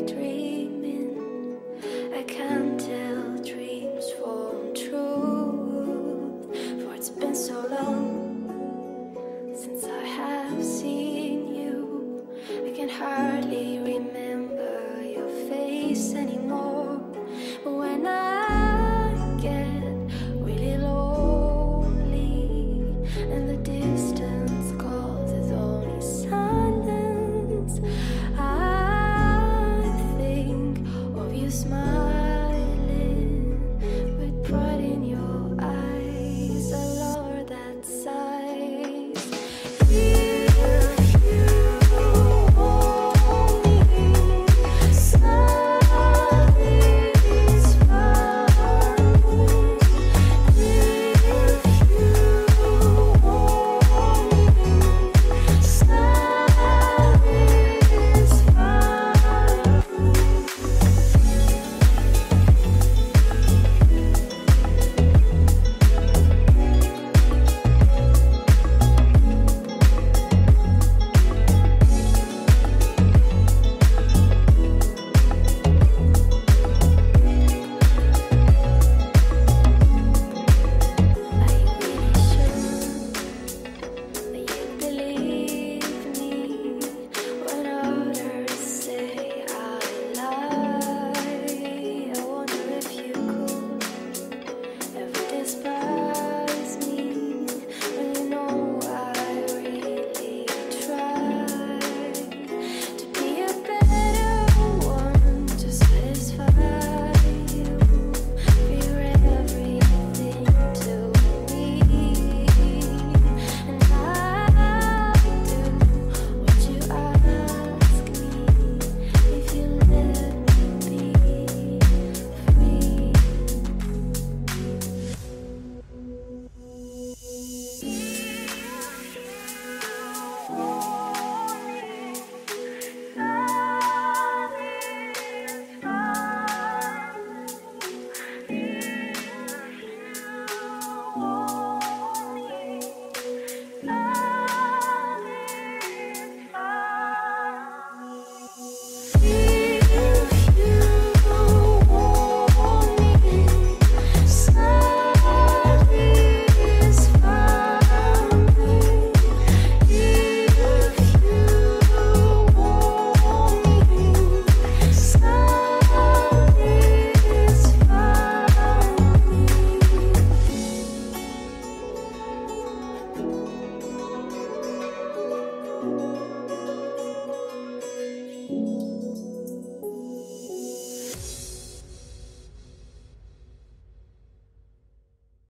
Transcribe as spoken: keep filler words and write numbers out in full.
daydreaming. I can't tell dreams from truth, for it's been so long since I have seen you. I can hardly remember your face anymore. But when I get really lonely and the distance causes only silence, I think of you smiling.